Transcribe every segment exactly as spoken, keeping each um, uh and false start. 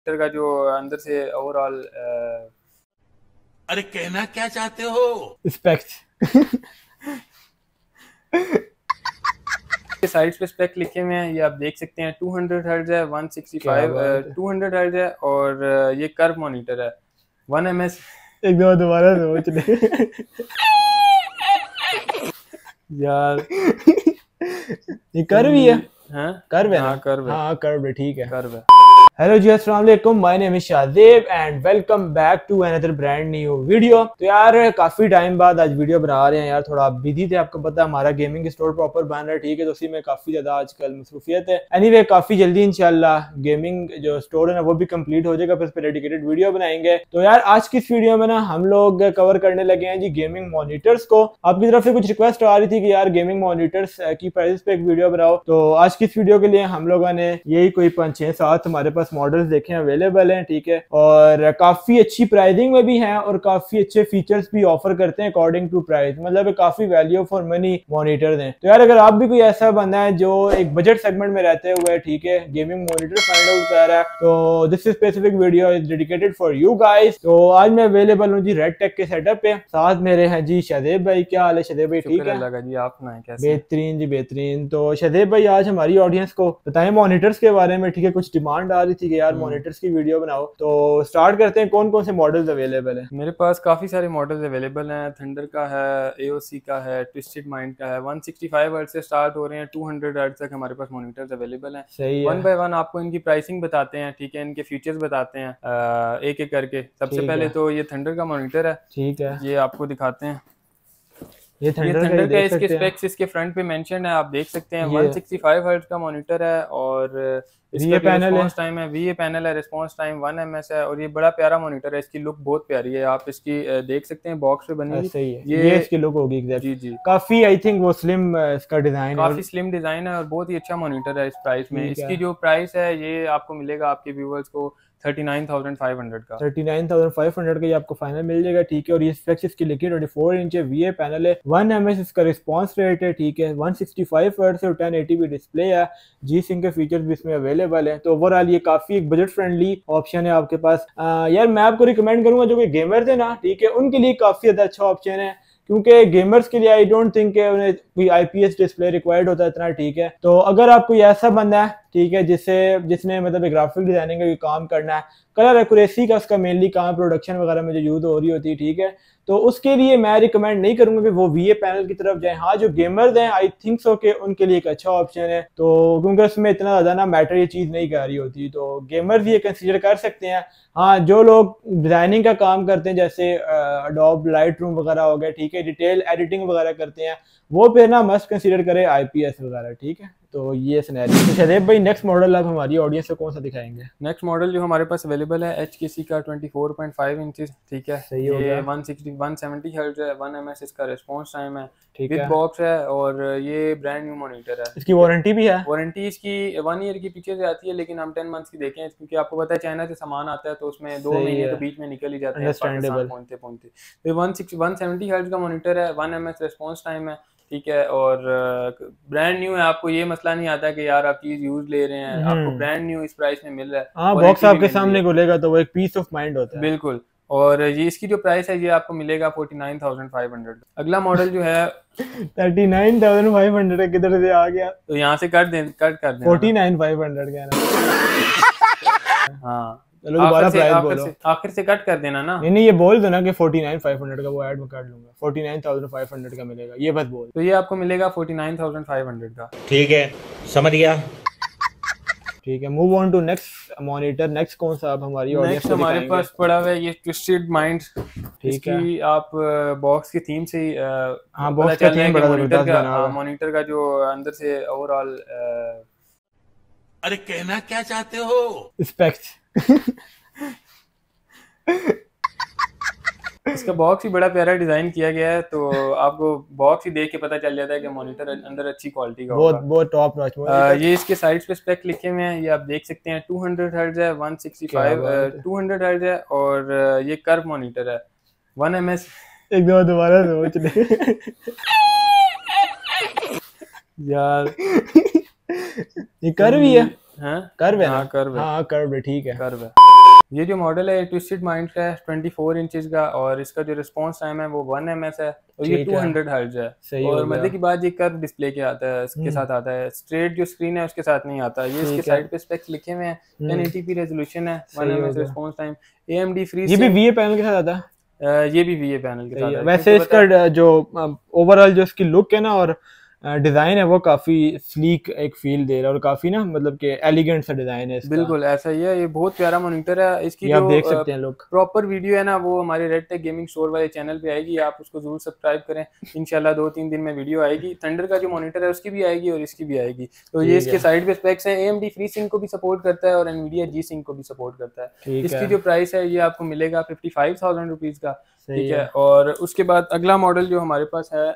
का जो अंदर से ओवरऑल अरे कहना क्या चाहते हो? स्पेक्स के साइड्स पे स्पेक लिखे हुए हैं, ये आप देख सकते हैं। टू हंड्रेड हर्ट्ज है, वन सिक्सटी क्या फाइव बात है। टू हंड्रेड हर्ट्ज है और अ, ये कर्व मॉनिटर है वन एम एस। एक दो दोबारा सोच ले यार ये कर्व ही है। हाँ कर्व है ना? हाँ कर्व है, हाँ कर्व है, ठीक है। कर्व है। हेलो जी, अस्सलाम वालेकुम, my name is Shadeb and welcome back to another brand new video. तो यार काफी टाइम बाद आज वीडियो बना रहे हैं यार, थोड़ा बिजी थे, आपको पता है हमारा गेमिंग स्टोर प्रॉपर बन रहा है, ठीक है, तो उसी में काफी ज्यादा आजकल मसरूफियत है। एनीवे काफी जल्दी इंशाल्लाह गेमिंग जो स्टोर है ना वो भी कंप्लीट हो जाएगा, फिर उस पर डेडिकेटेड वीडियो बनाएंगे। तो यार आज की इस वीडियो में ना हम लोग कवर करने लगे हैं जी गेमिंग मॉनिटर्स को। आपकी तरफ से कुछ रिक्वेस्ट आ रही थी कि यार गेमिंग मॉनिटर्स की प्राइस पे एक वीडियो बनाओ, तो आज की इस वीडियो के लिए हम लोगों ने यही कोई पांच छह सात हमारे पास मॉडल्स देखे अवेलेबल हैं, ठीक है, और काफी अच्छी प्राइसिंग में भी हैं और काफी अच्छे फीचर्स भी ऑफर करते हैं अकॉर्डिंग टू प्राइस, मतलब काफी वैल्यू फॉर मनी मॉनिटर्स हैं। तो यार अगर आप भी कोई ऐसा बंदा है जो एक बजट सेगमेंट में रहते हुए, ठीक है, गेमिंग मॉनिटर फाइंड आउट कर रहा है, तो this specific video is dedicated for you guys. तो आज मैं अवेलेबल हूँ जी रेड टेक के सेटअप पे, साथ मेरे हैं जी शादेब भाई। क्या हाल है शादेब भाई? ठीक है लगा जी, आप सुनाएं कैसे? बेहतरीन जी बेहतरीन। तो शादेब भाई आज हमारी ऑडियंस को बताएं मॉनिटर्स के बारे में, ठीक है, कुछ डिमांड आ रही थी कि यार मॉनिटर्स की वीडियो बनाओ, तो स्टार्ट करते हैं। कौन कौन से मॉडल्स अवेलेबल हैं? मेरे पास काफी सारे मॉडल्स अवेलेबल हैं। थंडर का है, एओसी का है, ट्विस्टेड माइंड का है। वन सिक्सटी फाइव हर्ट्ज से स्टार्ट हो रहे हैं, टू हंड्रेड हर्ट्ज तक हमारे पास मॉनिटर्स अवेलेबल हैं। सही है। वन बाय वन आपको इनकी प्राइसिंग बताते हैं, ठीक है, इनके फीचर्स बताते हैं एक एक करके। सबसे पहले तो ये थंडर का मॉनिटर है, ठीक है, ये आपको दिखाते हैं। ये थंडर, ये थंडर का इसके स्पेक्स स्पेक्स इसके फ्रंट पे मेंशन है, आप देख सकते हैं। वन सिक्सटी फाइव हर्ट्ज का मॉनिटर है और इसका पैनल रिस्पॉन्स टाइम है, वीए पैनल है, रिस्पॉन्स टाइम वन एमएस है और ये बड़ा प्यारा मॉनिटर है। इसकी लुक बहुत प्यारी है, आप इसकी देख सकते हैं, बॉक्स पे बनी है। ये, ये इसकी लुक होगी एग्जैक्ट। जी जी, काफी आई थिंक वो स्लिम इसका डिजाइन है, काफी स्लिम डिजाइन है और बहुत ही अच्छा मॉनिटर है इस प्राइस में। इसकी जो प्राइस है ये आपको मिलेगा आपके व्यूअर्स को thirty nine thousand five hundred का। Thirty nine thousand five hundred का ये आपको फाइनल मिल जाएगा, ठीक है। और ये स्पेक्स इसकी लिखी ट्वेंटी फोर इंच है, वीए पैनल है, वन एमएस इसका रिस्पांस रेट है, ठीक है, वन सिक्सटी फाइव हर्ट्ज और टेन एटी पी डिस्प्ले है, जी सिंक के फीचर्स भी इसमें अवेलेबल है। तो ओवरऑल ये काफी एक बजट फ्रेंडली ऑप्शन है आपके पास। आ, यार मैं आपको रिकमेंड करूंगा जो कि गेमर्स है ना, ठीक है, उनके लिए काफी ज्यादा अच्छा ऑप्शन है, क्योंकि गेमर्स के लिए आई डोंट थिंक उन्हें कोई आईपीएस डिस्प्ले रिक्वायर्ड होता है इतना, ठीक है। तो अगर आप कोई ऐसा बंदा है, ठीक है, जिससे जिसने मतलब ग्राफिक डिजाइनिंग का काम करना है, कलर एक्यूरेसी का उसका मेनली काम प्रोडक्शन वगैरह में जो यूज हो रही होती है, ठीक है, तो उसके लिए मैं रिकमेंड नहीं करूंगा कि वो वीए पैनल की तरफ जाए। हाँ जो गेमर्स हैं आई थिंक सो कि उनके लिए एक अच्छा ऑप्शन है, तो क्योंकि उसमें इतना ज्यादा ना मैटर ये चीज नहीं कर रही होती, तो गेमर्स ये कंसीडर कर सकते हैं। हाँ जो लोग डिजाइनिंग का काम करते हैं जैसे अडोब लाइट रूम वगैरह हो गया, ठीक है, डिटेल एडिटिंग वगैरह करते हैं, वो फिर ना मस्ट कंसीडर करे आईपीएस वगैरह, ठीक है। तो ये सिनेरियो। तो शादेब भाई नेक्स्ट मॉडल आप हमारी ऑडियंस से कौन सा दिखाएंगे? नेक्स्ट मॉडल जो हमारे पास अवेलेबल है एचकेसी का twenty four point five inches, ठीक है, सही हो गया। ये one sixty one seventy hertz है, वन एमएस इसका रिस्पांस टाइम है, ठीक विद है, बॉक्स है और ये ब्रांड न्यू मॉनिटर है। इसकी वारंटी भी है? वारंटी इसकी वन ईयर की पीछे से आती है, लेकिन हम टेन मंथ्स की देखें क्योंकि आपको पता है चाइना से सामान आता है तो उसमें दो महीने तो बीच में निकल ही जाते हैं पाकिस्तान पहुंचते पहुंचते। तो one sixty one seventy hertz का मॉनिटर है, वन एमएस रिस्पांस टाइम है, ठीक है, और ब्रांड न्यू है। आपको ये मसला नहीं आता कि यार आप चीज यूज ले रहे हैं, आपको ब्रांड न्यू इस प्राइस में मिल रहा है। हाँ बॉक्स आपके सामने खुलेगा तो वो एक पीस ऑफ माइंड होता है। बिल्कुल। और ये इसकी जो प्राइस है ये आपको मिलेगा forty nine thousand five hundred. अगला मॉडल जो है thirty nine thousand five hundred किधर से आ गया? तो यहाँ से कट दे कट कर देना, फोर्टी नाइन फाइव हंड्रेड कहना। हाँ चलो दोबारा प्राइस बोलो, आखिर से कट कर देना ना। नहीं नहीं ये बोल दो ना कि फोर्टी नाइन फाइव हंड्रेड का वो ऐड में कर लूंगा, forty nine thousand five hundred का मिलेगा, ये बस बोल। तो ये आपको मिलेगा forty nine thousand five hundred का, ठीक है, समझ गया, ठीक है। Move on to next monitor. Next कौन सा आप हमारी ऑडियंस को हमारे पास पड़ा हुआ है ये ट्विस्टेड माइंड, ठीक है। आप बॉक्स की थीम से ही हाँ बॉक्स का थीम बड़ा जबरदस्त बना हुआ है, मॉनिटर का जो अंदर से ओवरऑल। अरे कहना क्या चाहते हो? स्पेक्स इसका बॉक्स ही बड़ा प्यारा डिजाइन किया गया है, तो आपको बॉक्स ही देख के पता चल जाता है कि मॉनिटर अंदर अच्छी क्वालिटी का बहुत होगा। बहुत टॉप नॉच। ये इसके साइड्स पे स्पेक लिखे हुए हैं, ये आप देख सकते हैं। टू हंड्रेड हर्ट्ज है, one sixty five two hundred hertz है और ये कर्व मॉनिटर है, वन एमएस। एक दो दोबारा सोच ले यार ये कर्व ही है। हाँ कर्व है ना? हाँ कर्व है, हाँ कर्व है, ठीक है, कर्व है। ये जो मॉडल है ट्विस्टेड माइंड का है ट्वेंटी फोर इंचेस का, और इसका जो रिस्पॉन्स टाइम है वो वन एम एस है, और ये टू हंड्रेड हर्ट्ज है। और मजे की बात, ये कर्व डिस्प्ले के आता है, इसके साथ आता है, स्ट्रेट जो स्क्रीन है उसके साथ नहीं आता। ये इसके साइड पे स्पेक्स लिखे हुए हैं, टेन एटी पी रेजोल्यूशन है, one M S response time, A M D free. ये भी वी ए पैनल के साथ आता है, ये भी वी ए पैनल के साथ है। वैसे इसका जो ओवरऑल जो इसकी लुक है ना और डिजाइन है वो काफी स्लीक एक फील दे रहा है, और काफी ना मतलब कि एलिगेंट सा डिजाइन है इसका। बिल्कुल ऐसा ही है, ये बहुत प्यारा मॉनिटर है। इसकी जो आप देख सकते हैं लोग, प्रॉपर वीडियो है ना वो हमारे रेड टेक गेमिंग स्टोर वाले चैनल पे आएगी, आप उसको जरूर सब्सक्राइब करें। इंशाल्लाह दो तीन दिन में वीडियो आएगी। थंडर का जो मॉनिटर है उसकी भी आएगी और इसकी भी आएगी। तो ये इसके साइड पे स्पेक्स हैं, एएमडी फ्री सिंक को भी सपोर्ट करता है और एनवीडिया जी सिंक को भी सपोर्ट करता है। इसकी जो प्राइस है ये आपको मिलेगा फिफ्टी फाइव थाउजेंड रुपीज का, ठीक है। और उसके बाद अगला मॉडल जो हमारे पास है,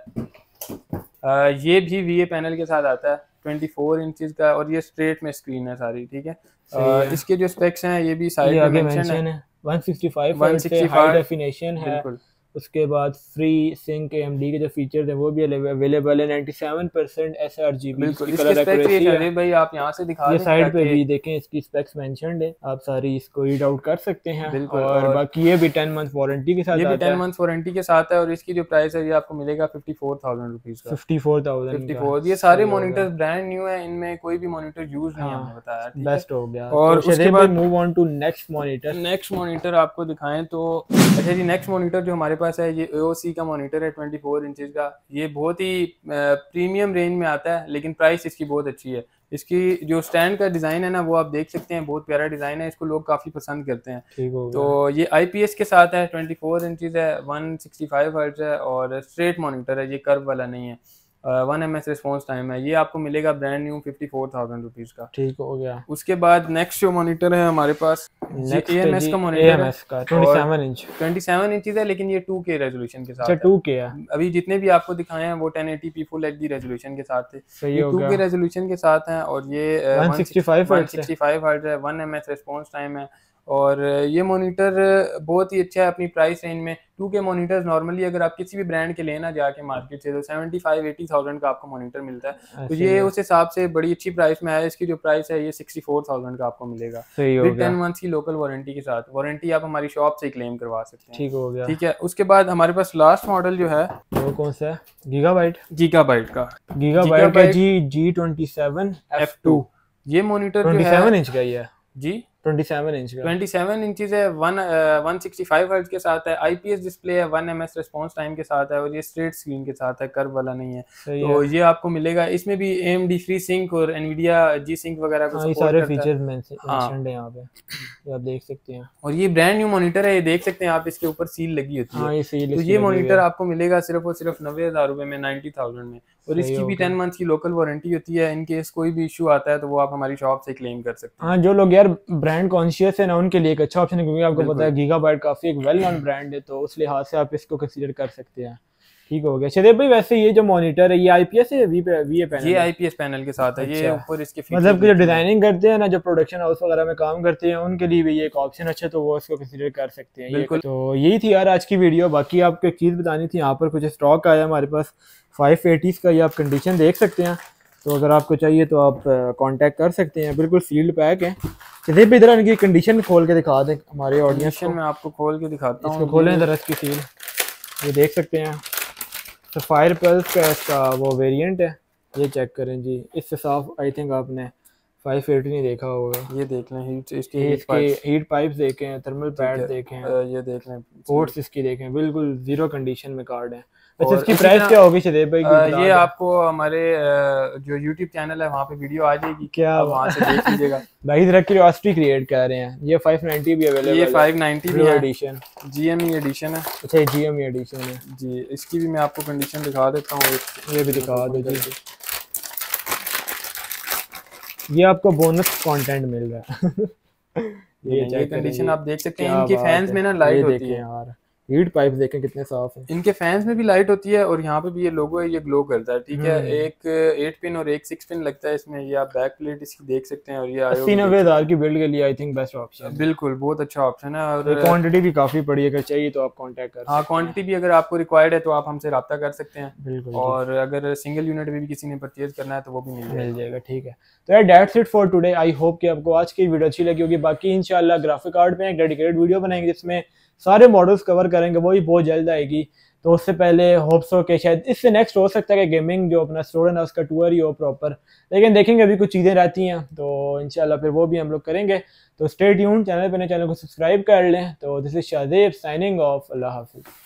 आ, ये भी वी ए पैनल के साथ आता है, ट्वेंटी फोर इंचेस का, और ये स्ट्रेट में स्क्रीन है सारी, ठीक है। आ, इसके जो स्पेक्स हैं ये भी साइड में मेंशन है, one sixty five high definition है। उसके बाद फ्री सिंक एएमडी के जो फीचर्स हैं वो भी अवेलेबल है, नाइंटी सेवन परसेंट एसआरजीबी। बिल्कुल कलर एक्यूरेसी है भाई, आप यहां से दिखा ये साइड पे भी देखें, इसकी स्पेक्स मेंशन्ड है, आप सारी इसको रीड आउट कर सकते हैं। और बाकी ये भी टेन मंथ वारंटी के साथ, ये भी टेन मंथ वारंटी के साथ है। और इसकी जो प्राइस है ये आपको मिलेगा फिफ्टी फोर थाउजेंड रुपीस का, fifty four thousand fifty four. ये सारे मॉनिटर्स ब्रांड न्यू है, इनमें कोई भी मॉनिटर यूज नहीं हमने बताया, बेस्ट हो गया। और उसके बाद move on to next monitor. Next monitor आपको दिखाएं तो अच्छा जी, नेक्स्ट मॉनिटर जो हमारे पास है ये एओसी का मॉनिटर है, ट्वेंटी फोर इंचेस का। ये बहुत ही प्रीमियम रेंज में आता है, लेकिन प्राइस इसकी बहुत अच्छी है। इसकी जो स्टैंड का डिजाइन है ना वो आप देख सकते हैं, बहुत प्यारा डिजाइन है, इसको लोग काफी पसंद करते हैं। ठीक हो गया। तो ये आईपीएस के साथ है, ट्वेंटी फोर इंचेस है, वन सिक्सटी फाइव हर्ट्ज है, और स्ट्रेट मॉनिटर है, ये कर्व वाला नहीं है। One M S response time है। ये आपको मिलेगा brand new fifty four thousand rupees का, ठीक हो गया। उसके बाद नेक्स्ट जो मॉनिटर है हमारे पास, एएमएस का मॉनिटर है, twenty seven inch twenty seven inches है, लेकिन ये टू के रेजोल्यूशन के साथ है। टू के है। अभी जितने भी आपको दिखाए हैं वो ten eighty P full HD resolution के साथ थे, ये टू के रेजोल्यूशन के साथ हैं। और ये वन सिक्सटी फाइव हर्ट्ज है, one M S response time है। और ये मॉनिटर बहुत ही अच्छा है अपनी प्राइस रेंज में। टू के मॉनिटर्स नॉर्मली अगर आप किसी भी ब्रांड के लेना जाके मार्केट से तो सेवेंटी फाइव एटी थाउजेंड का आपको मॉनिटर मिलता है, तो ये उस हिसाब से बड़ी अच्छी प्राइस में है। इसकी जो प्राइस है ये सिक्सटी फोर थाउजेंड का आपको मिलेगा, फिर टेन मंथ्स की लोकल वारंटी के साथ। वारंटी आप हमारी शॉप से क्लेम करवा सकते हैं, ठीक हो गया, ठीक है। उसके बाद हमारे पास लास्ट मॉडल जो है वो कौन सा है, गीगाबाइट गीगाबाइट का गीगाबाइट का G G twenty seven F two. ये मॉनिटर ट्वेंटी सेवन इंच का ही है जी, ट्वेंटी सेवन इंच का, ट्वेंटी सेवन इंचेस है, one one sixty five hertz के साथ है, आईपीएस डिस्प्ले है, वन एमएस रिस्पांस टाइम के साथ है, और ये स्ट्रेट स्क्रीन के साथ है, कर्व वाला नहीं है। तो है। ये आपको मिलेगा। इसमें भी एएमडी फ्री सिंक और एनवीडिया जी सिंक वगैरह को सपोर्ट करता है। ये सारे फीचर्स मेंशन्ड है यहाँ पे, ये आप देख सकते हैं। और ये ब्रांड न्यू मॉनिटर है, ये देख सकते हैं आप, इसके ऊपर सील लगी होती है। तो ये मॉनिटर आपको मिलेगा सिर्फ और सिर्फ नब्बे हजार रुपए में, नाइन्टी थाउजेंड में। और इसकी भी टेन मंथ की लोकल वारंटी होती है। इन केस कोई भी इशू आता है तो वो आप हमारी शॉप से क्लेम कर सकते हैं। हाँ, जो लोग यार ब्रांड कॉन्शियस है ना उनके लिए एक अच्छा ऑप्शन है, क्योंकि आपको पता है गीगाबाइट काफी एक वेल नोन ब्रांड है, तो उस लिहाज से आप इसको कंसीडर कर सकते हैं। ठीक हो गया। शदेब भाई, वैसे ये जो मॉनिटर है ये आईपीएस है, वी वी पैनल? ये आईपीएस पैनल के साथ है। ये ऊपर इसके मतलब कि जो डिजाइनिंग करते हैं ना, जो प्रोडक्शन हाउस वगैरह में काम करते हैं, उनके लिए भी ये एक ऑप्शन अच्छा, तो वो इसको कंसीडर कर सकते हैं। बिल्कुल। तो यही थी यार आज की वीडियो। बाकी आपको एक चीज़ बतानी थी, यहाँ पर कुछ स्टॉक आया हमारे पास फाइव एटीज़ का, ये आप कंडीशन देख सकते हैं। तो अगर आपको चाहिए तो आप कांटेक्ट कर सकते हैं। बिल्कुल सील्ड पैक है। शदेब भाई, इधर इनकी कंडीशन खोल के दिखा दें हमारे ऑडियंस को। मैं आपको खोल के दिखाता हूँ। इसको खोलें जरा इसकी सील, ये देख सकते हैं। सफायर पल्स का इसका वो वेरिएंट है, ये चेक करें जी। इससे साफ आई थिंक आपने फाइव एटी नहीं देखा होगा। ये देख लें, हीट इसकी इसके हीट पाइप्स देखें, थर्मल पैड देखें, ये देख लें, पोर्ट्स इसकी देखें, बिल्कुल जीरो कंडीशन में कार्ड है। अच्छा, इसकी प्राइस क्या होगी शदेब भाई? आ, ये आपको हमारे जो यूट्यूब चैनल है वहाँ पे वीडियो आ जाएगी, क्या वहाँ से देख लीजिएगा। भाई जरा क्यूरियोसिटी क्रिएट कर रहे हैं। ये फाइव नाइंटी भी अवेलेबल है, ये फाइव नाइंटी भी एडिशन, जीएमई एडिशन है। अच्छा, ये जीएमई एडिशन है जी। इसकी भी मैं आपको कंडीशन दिखा देता हूँ, ये भी दिखा दो जी। ये आपको बोनस कंटेंट मिल रहा है। ये कंडीशन आप देख सकते हैं। इनकी फैंस में ना लाइट होती है यार, हीट पाइप देखें कितने साफ हैं। इनके फैंस में भी लाइट होती है और यहाँ पे भी ये लोगो है, ये ग्लो करता है, ठीक है। एक एट पिन और एक सिक्स पिन लगता है इसमें, ये आप बैक प्लेट इसकी देख सकते हैं। और ये अस्सी नब्बे हजार की बिल्ड के लिए आई थिंक बेस्ट ऑप्शन, बिल्कुल बहुत अच्छा ऑप्शन है। और क्वांटिटी भी काफी पड़ी है, अगर चाहिए तो आप कांटेक्ट कर। हाँ, क्वांटिटी भी अगर आपको रिक्वायर्ड है तो आप हमसे रब्ता कर सकते हैं। बिल्कुल। और अगर सिंगल यूनिट भी, भी किसी ने परचेज करना है तो वो भी मिल मिल जाएगा, ठीक है। तो यार that's it for today. I hope कि आपको आज की वीडियो अच्छी लगी होगी। बाकी इंशाल्लाह ग्राफिक कार्ड पे एक डेडिकेटेड वीडियो बनाएंगे जिसमें सारे मॉडल्स कवर करेंगे, वो भी बहुत जल्द आएगी। तो उससे पहले होप्स हो कि शायद इससे नेक्स्ट हो सकता है कि गेमिंग जो अपना स्टोर है ना उसका टूर ही हो प्रॉपर, लेकिन देखेंगे अभी कुछ चीज़ें रहती हैं तो इंशाल्लाह फिर वो भी हम लोग करेंगे। तो स्टे ट्यून्ड, चैनल पे नए चैनल को सब्सक्राइब कर लें। तो this is Shahzeb signing off, अल्लाह हाफिज़।